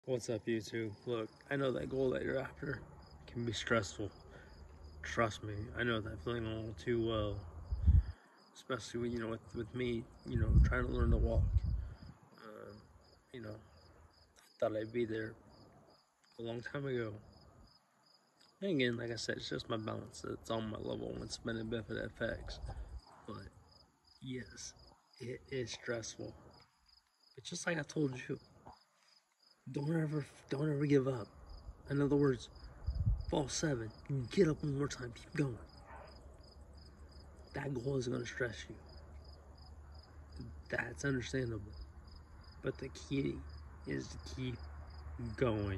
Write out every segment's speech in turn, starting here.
What's up, YouTube? Look, I know that goal that you're after can be stressful. Trust me, I know that feeling all too well. Especially when, with me, trying to learn to walk. I thought I'd be there a long time ago. And again, like I said, it's just my balance that's on my level when spinning benefit FX. But yes, it is stressful. But just like I told you, don't ever give up. In other words, fall 7, get up one more time, keep going. That goal is going to stress you. That's understandable. But the key is to keep going.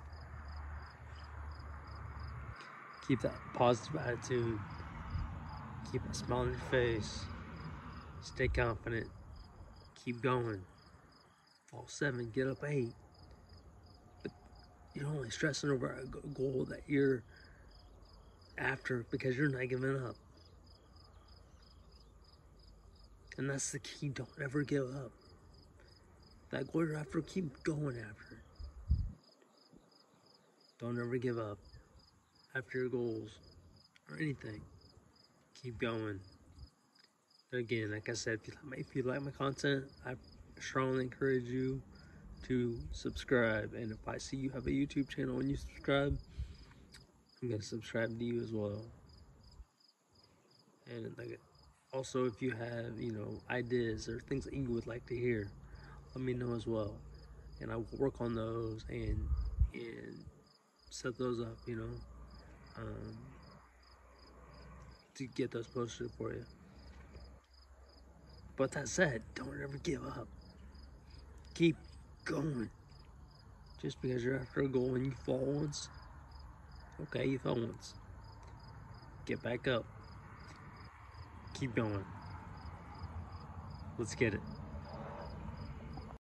Keep that positive attitude. Keep a smile on your face. Stay confident. Keep going. Fall 7, get up 8. But you're only stressing over a goal that you're after because you're not giving up. And that's the key. Don't ever give up. That goal you're after, keep going after it. Don't ever give up after your goals or anything. Keep going. Again, like I said, if you like my content, I strongly encourage you to subscribe. And if I see you have a YouTube channel and you subscribe, I'm gonna subscribe to you as well. And also, if you have ideas or things that you would like to hear, let me know as well, and I will work on those and set those up. To get those posted for you. But that said, don't ever give up. Keep going. Just because you're after a goal and you fall once, okay, you fell once. Get back up. Keep going. Let's get it.